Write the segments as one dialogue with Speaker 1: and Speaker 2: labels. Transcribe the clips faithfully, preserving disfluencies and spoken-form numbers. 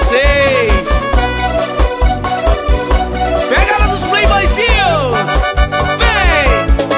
Speaker 1: vocês. Pegada dos playboyzinhos, vem!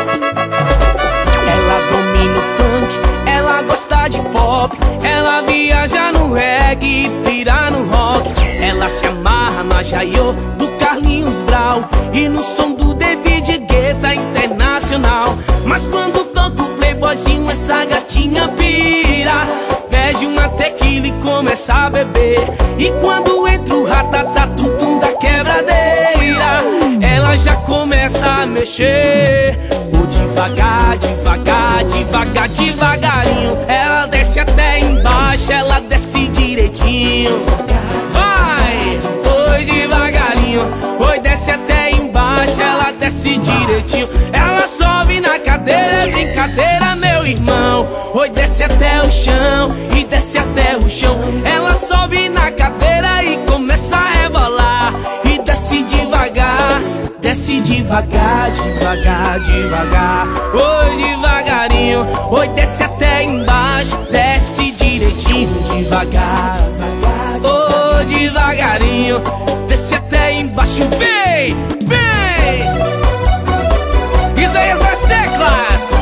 Speaker 1: Ela domina o funk, ela gosta de pop, ela viaja no reggae e pira no rock. Ela se amarra na Jaiô do Carlinhos Brau e no som do David Guetta Internacional. Mas quando toca o playboyzinho, essa gatinha pira, pede uma tequila e começa a beber. E quando entra o ratatá-tum-tum da quebradeira, ela já começa a mexer. O devagar, devagar, devagar, devagarinho, ela desce até embaixo, ela desce direitinho. Vai, foi devagarinho, foi, desce até embaixo, ela desce direitinho. Ela sobe na cadeira, é brincadeira, meu irmão. Oi, desce até o chão e desce até o chão. Ela sobe na cadeira e começa a rebolar e desce devagar, desce devagar, devagar, devagar. Oi, devagarinho, oi, desce até embaixo, desce direitinho, devagar. Oi, devagarinho, desce até embaixo, vem, vem. Isaías das teclas.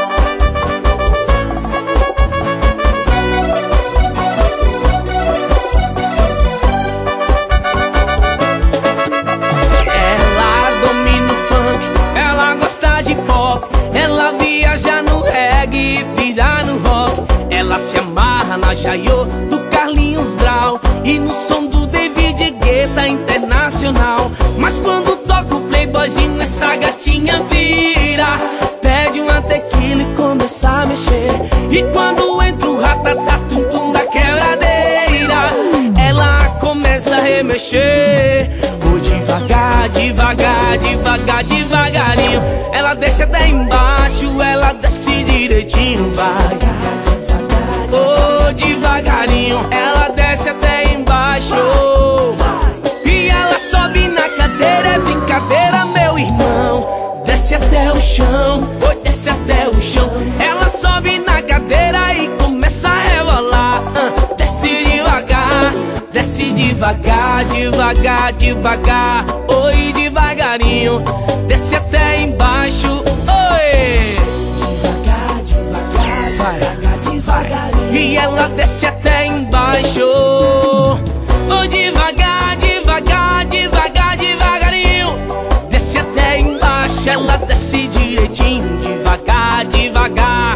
Speaker 1: Gosta de pop, ela viaja no reggae e vira no rock. Ela se amarra na Jaiô do Carlinhos Brau e no som do David Guetta Internacional. Mas quando toca o playboyzinho, essa gatinha vira, pede uma tequila e começa a mexer. E quando entra o ratatá-tum-tum da quebradeira, ela começa a remexer. Oh, devagar, devagar, devagar, devagarinho, ela desce até embaixo, ela desce direitinho, vai. Oh, devagarinho, ela desce até embaixo e ela sobe na cadeira, é brincadeira, meu irmão. Desce até o chão, oh, desce até o chão. Ela sobe na cadeira e começa a rebolar, uh, desce devagar, desce devagar, devagar, devagar. Oi, devagarinho, desce até embaixo. Oi, devagar, devagar, vai, devagar, devagarinho. E ela desce até embaixo. Oi, devagar, devagar, devagar, devagarinho, desce até embaixo, ela desce direitinho, devagar, devagar,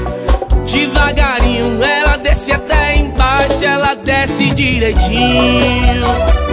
Speaker 1: devagarinho. Ela desce até embaixo, ela desce direitinho.